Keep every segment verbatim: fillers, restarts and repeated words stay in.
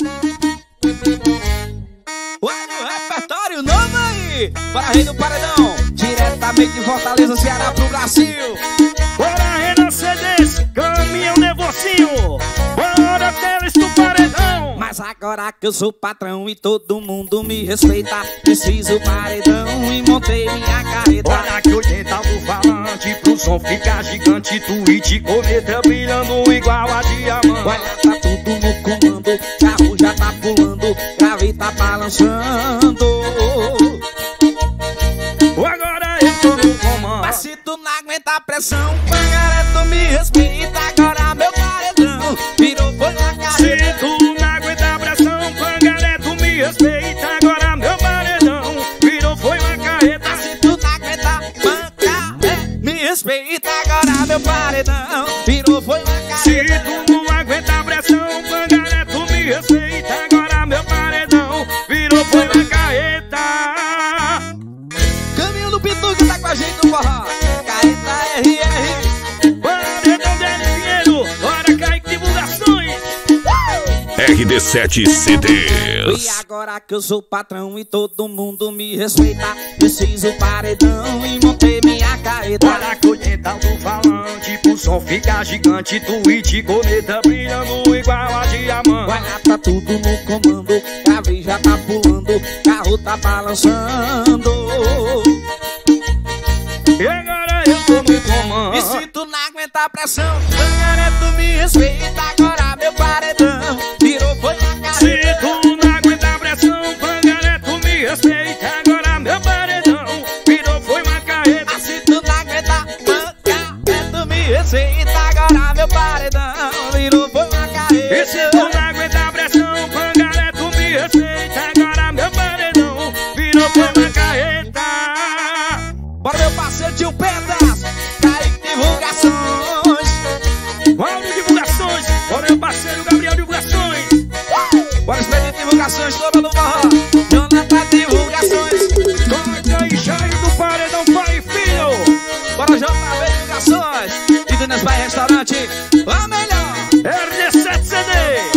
Olha o repertório novo aí, para Rei do Paredão, diretamente de Fortaleza, Ceará pro Brasil. Bora renascer desse caminhão nevocinho, bora deles do paredão. Mas agora que eu sou patrão e todo mundo me respeita, preciso paredão e montei minha carreta. Olha que oitenta do falante pro som ficar gigante, tweet cometa brilhando igual a diamante. Olha, tá tudo no comando, carro já tá pulando, grave tá balançando. Agora eu tô no comando. Mas se tu não aguenta a pressão, Pangaré, tu me respeita. Agora meu paredão virou foi na carreta. Se tu não aguenta a pressão, Pangaré, tu me respeita. Agora meu paredão virou foi uma carreta. Mas se tu não aguenta, Pangaré, me respeita. Agora meu paredão virou foi uma carreta. Se tu não aguenta a pressão, Pangaré, tu me respeita. Agora meu paredão virou foi uma carreta. Caminho do Pituca tá com a gente no forró. Carreta R R. Paredão dele dinheiro, bora Kaique Divulgações. R D sete C E Ds. agora que eu sou patrão e todo mundo me respeita, preciso paredão e montei minha carreta. Olha que oitenta do falante pro som ficar gigante, tweet cometa brilhando igual a diamante. Olha, tá tudo no comando, grave já tá pulando, carro tá balançando. E agora eu tô no comando. E se tu não aguenta a pressão, Pangaré, tu me respeita. Agora meu paredão virou foi na Se carreta. tu não aguenta a pressão, Pangaré, tu me respeita. Agora meu paredão virou foi uma carreta. Ah, se tu não aguenta, Pangaré, tu me respeita. Agora meu paredão virou foi uma carreta. E se tu não aguenta a pressão, Pangaré, tu me respeita. Agora meu paredão virou foi uma carreta. Bora meu parceiro Tio Pedas, Kaique Divulgações. Mauro Divulgações, bora meu parceiro Gabriel Divulgações. Bora Expedito Divulgações, todo no forró. Jonathan Divulgações. Corta e Jair do Paredão, pai e filho. Bora J V Divulgações. E Dunas Pai Restaurante, a melhor. R D sete C D.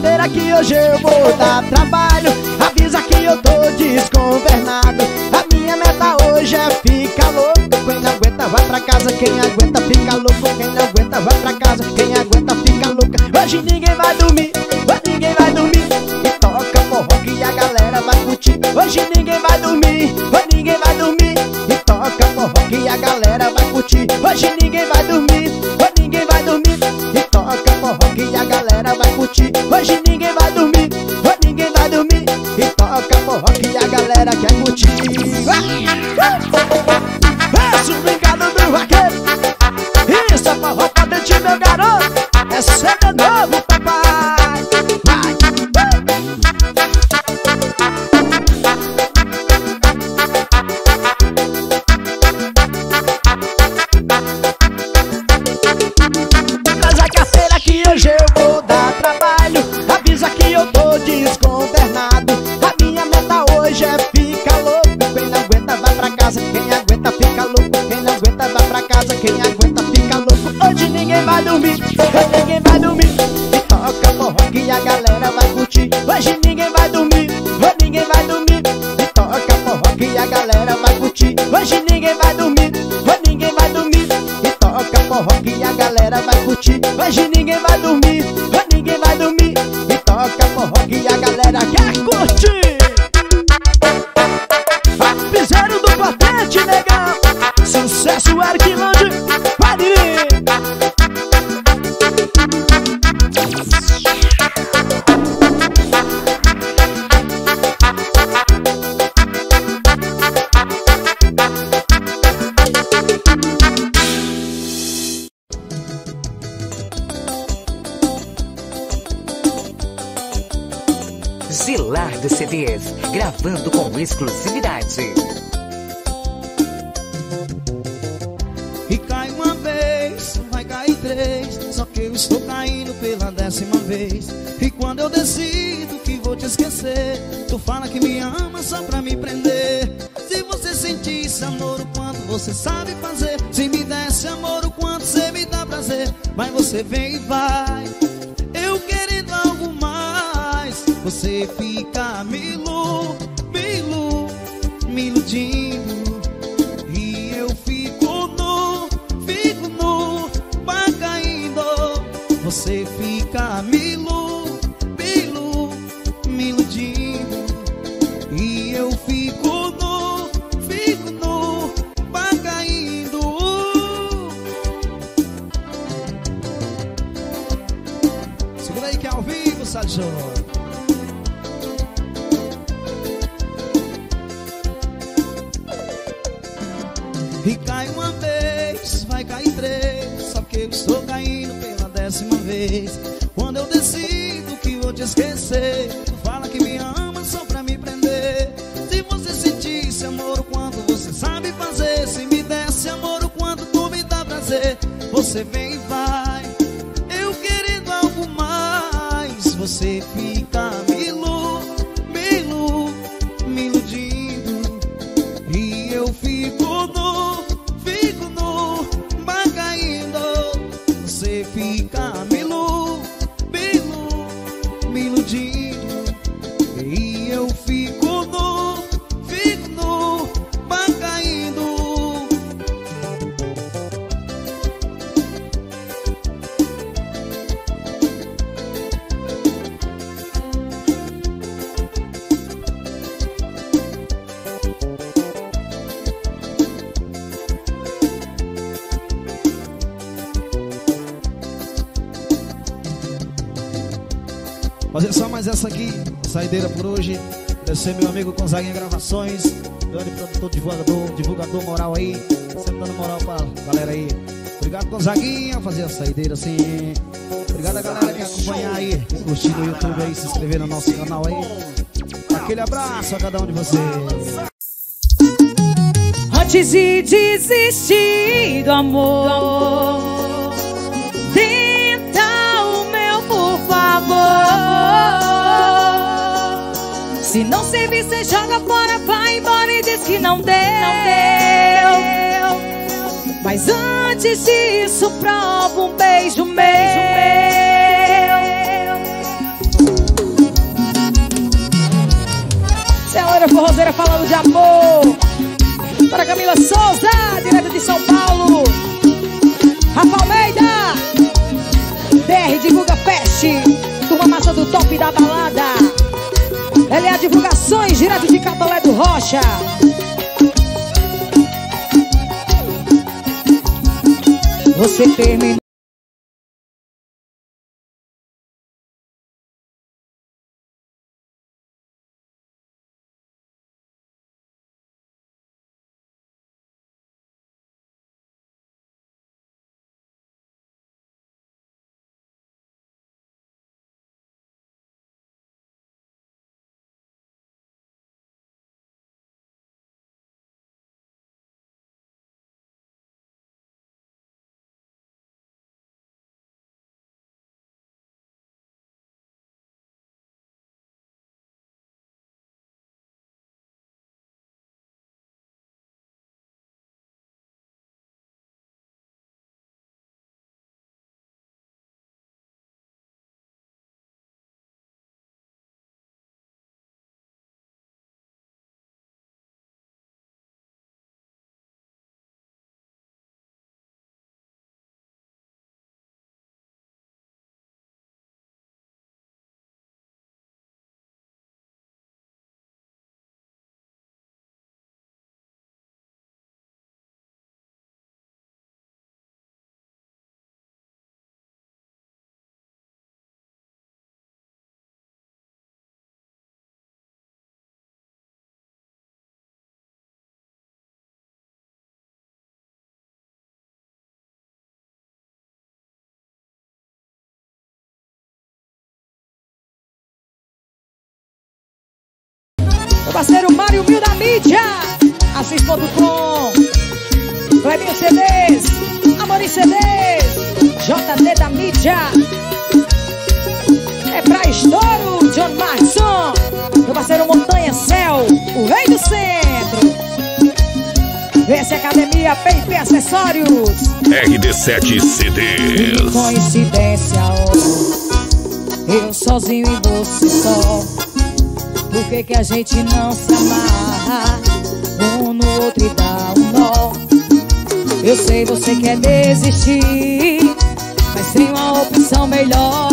carteira que hoje eu vou dar trabalho. Avisa que eu tô desgovernado. A minha meta hoje é ficar louco. Quem não aguenta vai pra casa, quem aguenta fica louco. Quem não aguenta vai pra casa, quem aguenta fica louca. Hoje ninguém vai dormir, hoje ninguém vai dormir. E toca forró que a galera vai curtir. Hoje ninguém vai dormir, hoje ninguém vai dormir. E toca forró que a galera vai curtir. Hoje ninguém vai dormir, hoje ninguém vai dormir. E toca forró que a galera vai curtir. Hoje ninguém vai dormir, hoje ninguém vai dormir. E toca forró que a galera quer curtir. Esse brincado do vaqueiro. Isso é forró pra dentro, meu garoto. É C D novo, papai. Vai. Traz a carteira que hoje eu vou dar trabalho. Avisa que eu tô desgovernado. A minha meta hoje é ficar louco. Quem não aguenta vai pra casa, quem aguenta fica louco. Quem não aguenta vai pra casa, quem aguenta fica louco. Hoje ninguém vai dormir, hoje ninguém vai dormir. E toca forró que a galera vai curtir. Hoje ninguém vai dormir, hoje ninguém vai dormir. E toca forró que a galera vai curtir. Hoje ninguém vai dormir, hoje ninguém vai dormir. E toca forró que a galera vai curtir. Hoje ninguém vai dormir, hoje ninguém vai dormir. E toca forró que a galera quer curtir. Piseiro do Patente, negão. Sucesso, Eric Lande. Vai vir. Gilardo C Ds, gravando com exclusividade. E cai uma vez, vai cair três. Só que eu estou caindo pela décima vez. E quando eu decido que vou te esquecer, tu fala que me ama só pra me prender. Se você sentisse amor o quanto você sabe fazer, se me desse amor o quanto você me dá prazer. Mas você vem e vai, eu querendo algo mais. Você fica me ilu, me ilu, me iludindo. E eu fico nu, fico nu, vai caindo. Você fica me ilu, me ilu, me iludindo. E eu fico nu, fico nu, vai caindo. Segura aí que é ao vivo, Sérgio. E cai uma vez, vai cair três. Só que eu estou caindo pela décima vez. Quando eu decido que vou te esquecer, tu fala que me ama só pra me prender. Se você sentisse amor o quanto você sabe fazer, se me desse amor o quanto tu me dá prazer. Você vem e vai, eu querendo algo mais. Você fica me ilu, me ilu, me iludindo. E eu fico nu, fico nu, vai caindo. Você fica me ilu, me ilu, me iludindo. E eu fico nu, fico nu, vai caindo. Fazer só mais essa aqui, saideira por hoje. Agradecer meu amigo Gonzaguinha Gravações, grande produtor, divulgador, divulgador moral aí, sempre dando moral pra galera aí. Obrigado, Gonzaguinha, fazer a saideira assim. Obrigado a galera que acompanha aí, curtir no YouTube aí, se inscrever no nosso canal aí. Aquele abraço a cada um de vocês. Antes de desistir do amor, tenta o meu, por favor. Se não servir, cê joga fora, vai embora e diz que não deu, não deu. Mas antes disso, prova um beijo meu. Camila Souza, direto de São Paulo. Rafa Almeida, D R Divulga Fest, turma massa do top da balada. L A Divulgações, direto de Catolé do Rocha. Você terminou. Parceiro Mário Mil da Mídia, Assis ponto com, Clebinho C Ds, Amorim C Ds, J D da Mídia. É pra estouro, John Marson, meu parceiro Montanha Céu, o rei do centro. Esse é Academia P e P Acessórios. R D sete C Ds. Coincidência, oh, eu sozinho e você só. Por que que a gente não se amarra um no outro e dá um nó? Eu sei você quer desistir, mas tem uma opção melhor.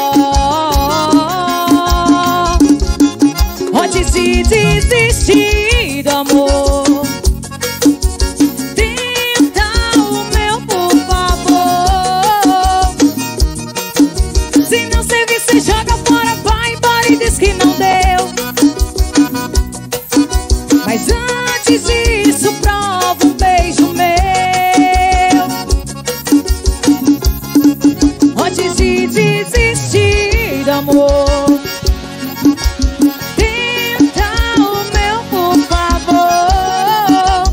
Antes de desistir do amor, tenta o meu, por favor. Se não servir, você joga fora, vai embora e diz que não deu. Mas antes disso, prova um beijo meu. Antes de desistir do amor, tenta o meu, por favor.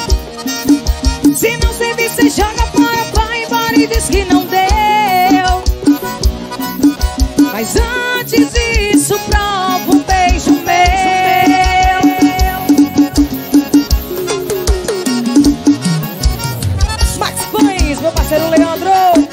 Se não servir, você joga fora, vai embora e diz que não deu. Mas antes disso, prova um beijo meu. Meu parceiro Leandro,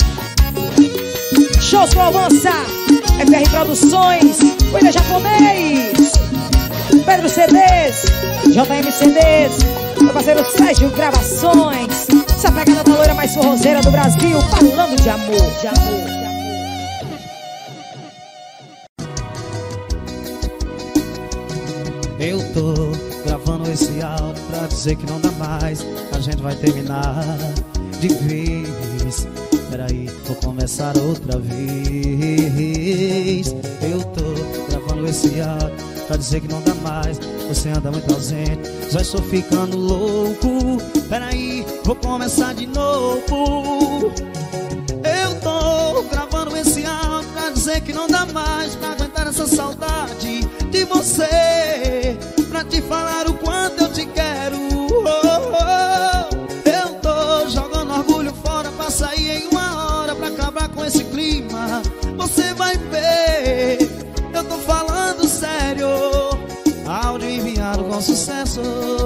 shows com Avança, F R Produções, Coelho Japonês, Pedro C Ds, J M C Ds, meu parceiro Sérgio Gravações, essa pegada da loira mais forrozeira do Brasil, falando de amor, de amor, de amor. Eu tô gravando esse áudio pra dizer que não dá mais, a gente vai terminar de vez. Peraí, vou começar outra vez. Eu tô gravando esse áudio pra dizer que não dá mais, você anda muito ausente, já estou ficando louco. Peraí, vou começar de novo. Eu tô gravando esse áudio pra dizer que não dá mais, pra aguentar essa saudade de você, pra te falar o quanto eu te quero. Oh, oh. Eu tô jogando orgulho fora pra sair em uma hora, pra acabar com esse clima. Você vai ver, eu tô falando sério. Áudio enviado com sucesso.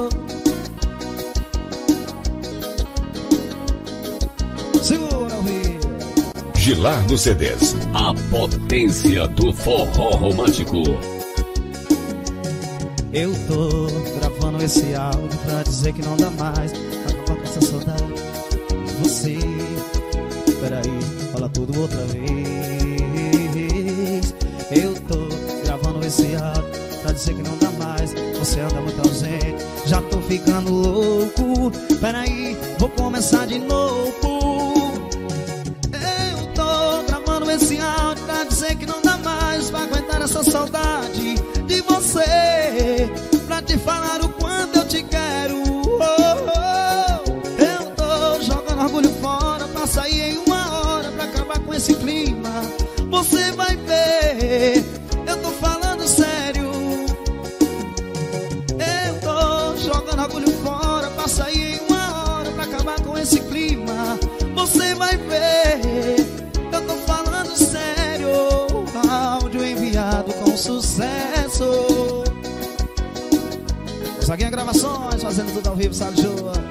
Segura o rio. Gilardo C Ds, a potência do forró romântico. Eu tô gravando esse áudio pra dizer que não dá mais pra acabar com essa saudade de você. Peraí, fala tudo outra vez. Eu tô gravando esse áudio pra dizer que não dá mais. Você anda muito ausente, já tô ficando louco. Peraí, vou começar de novo. Eu tô gravando esse áudio pra dizer que não dá mais pra aguentar essa saudade de você, pra te falar o quanto eu te quero. Oh, oh. Eu tô jogando orgulho fora pra sair em uma hora, pra acabar com esse clima. Você vai ver, eu tô falando sério. Eu tô jogando orgulho fora pra sair em uma hora, pra acabar com esse clima. Você vai ver, eu tô falando sério. Áudio enviado com sucesso. Saguinha Gravações, fazendo tudo ao vivo, sabe, Joa?